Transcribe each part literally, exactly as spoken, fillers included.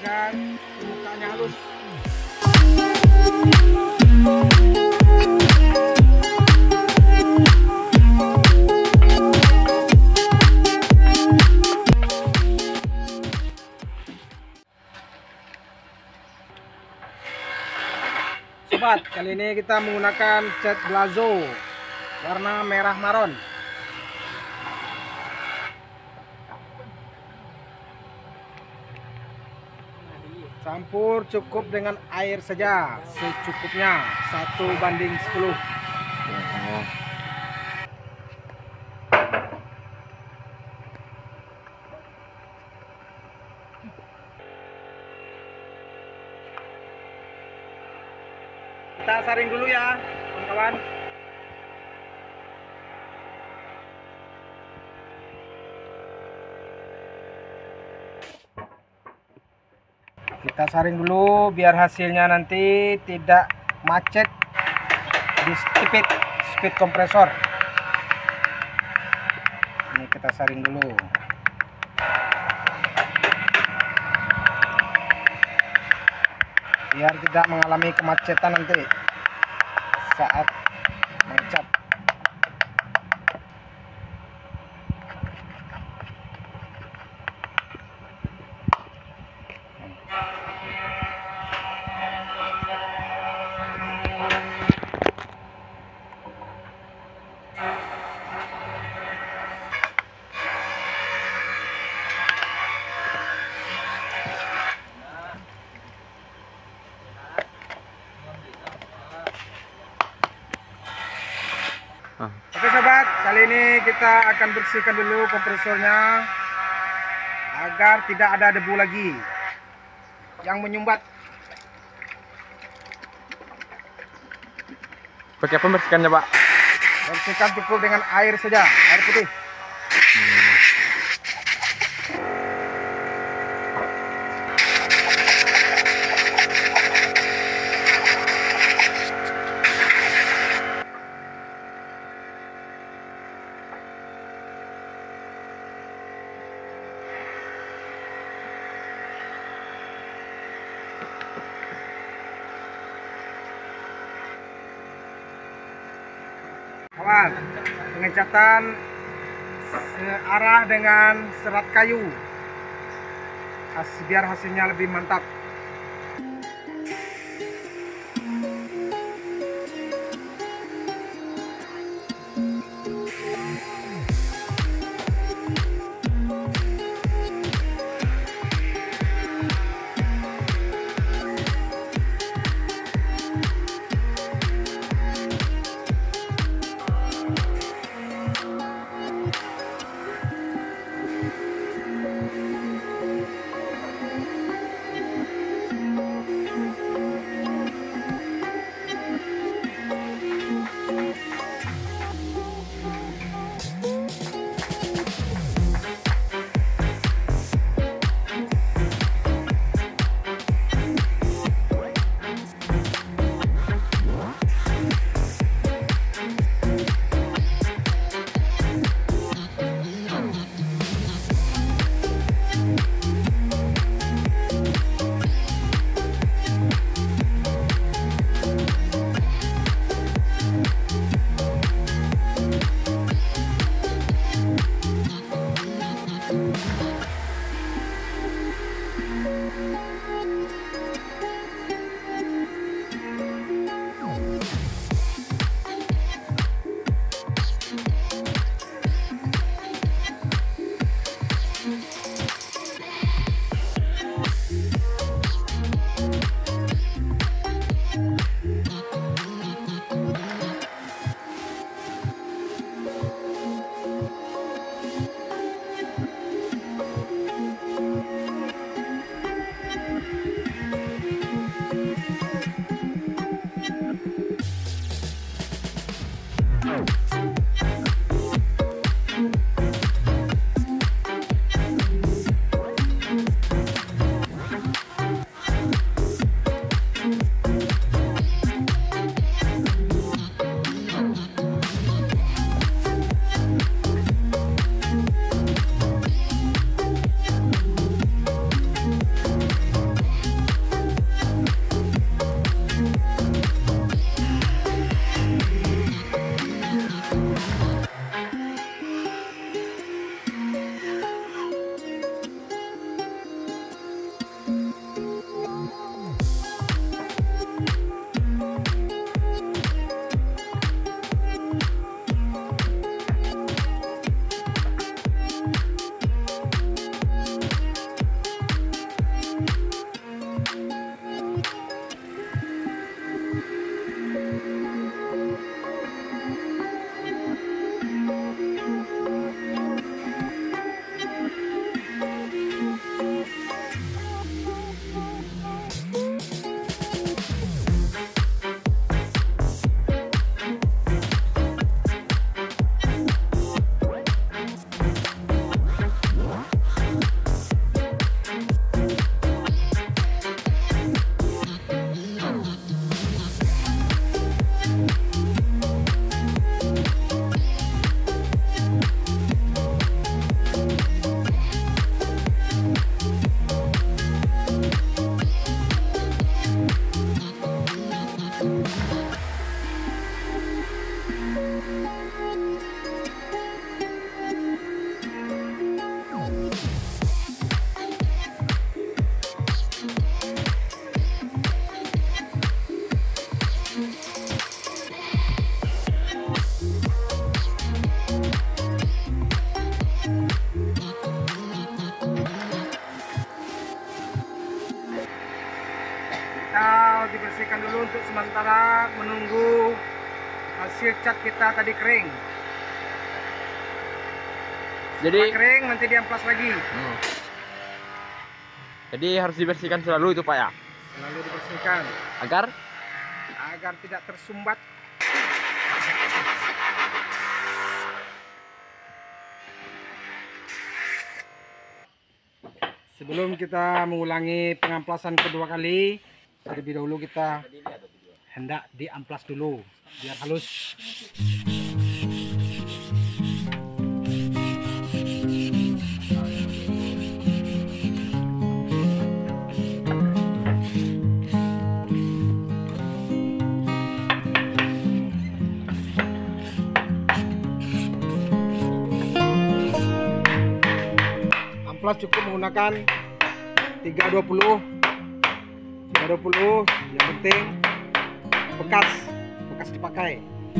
agar permukaannya halus. Sobat, kali ini kita menggunakan cat Blazo warna merah maron. Campur cukup dengan air saja, secukupnya, satu banding sepuluh. Kita saring dulu ya, kawan-kawan. Kita saring dulu biar hasilnya nanti tidak macet di speed speed kompresor. Ini kita saring dulu. Biar tidak mengalami kemacetan nanti saat mencat. Oke sobat, kali ini kita akan bersihkan dulu kompresornya agar tidak ada debu lagi yang menyumbat. Pakai apa membersihkannya, Pak? Bersihkan cukup dengan air saja, air putih. Hmm. Kawan, pengecatan searah dengan serat kayu biar hasilnya lebih mantap. dulu untuk sementara menunggu hasil cat kita tadi kering. Jadi Setelah kering nanti diamplas lagi. hmm. Jadi harus dibersihkan selalu itu Pak ya. Lalu dibersihkan Agar agar tidak tersumbat. Sebelum kita mengulangi pengamplasan kedua kali, terlebih dahulu kita hendak diamplas dulu biar halus. Amplas cukup menggunakan tiga dua puluh tiga dua puluh, yang penting bekas bekas dipakai.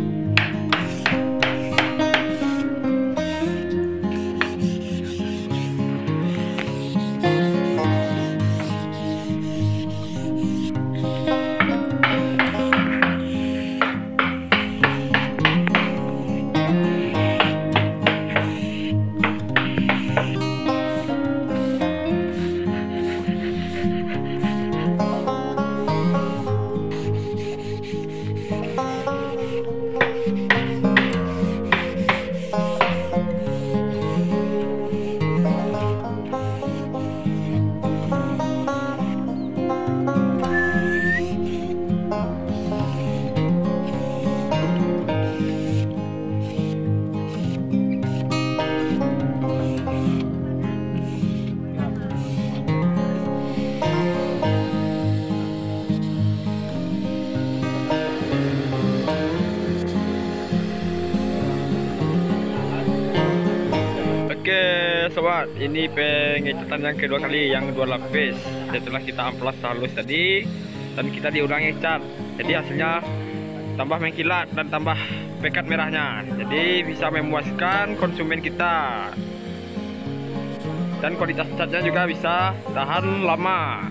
Oke sobat, ini pengecatan yang kedua kali, yang dua lapis. Setelah kita amplas halus tadi dan kita diulangi cat, jadi hasilnya tambah mengkilat dan tambah pekat merahnya. Jadi bisa memuaskan konsumen kita. Dan kualitas catnya juga bisa tahan lama.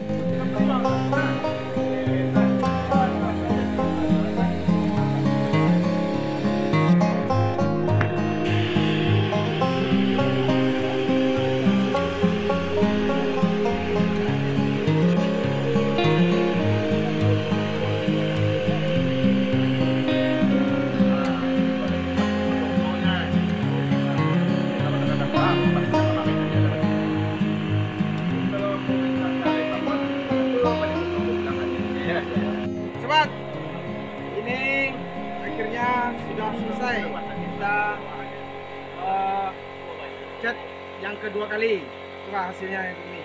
Sobat, ini akhirnya sudah selesai kita uh, cat yang kedua kali. Coba hasilnya yang ini.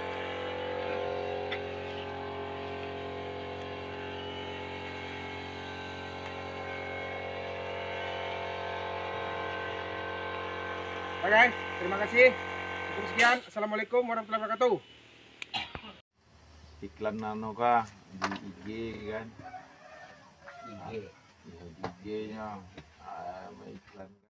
Oke guys, terima kasih. Cukup sekian. Assalamualaikum warahmatullahi wabarakatuh. Iklan nano kah di I G kan? I G, ya, di I G-nya ah, iklan.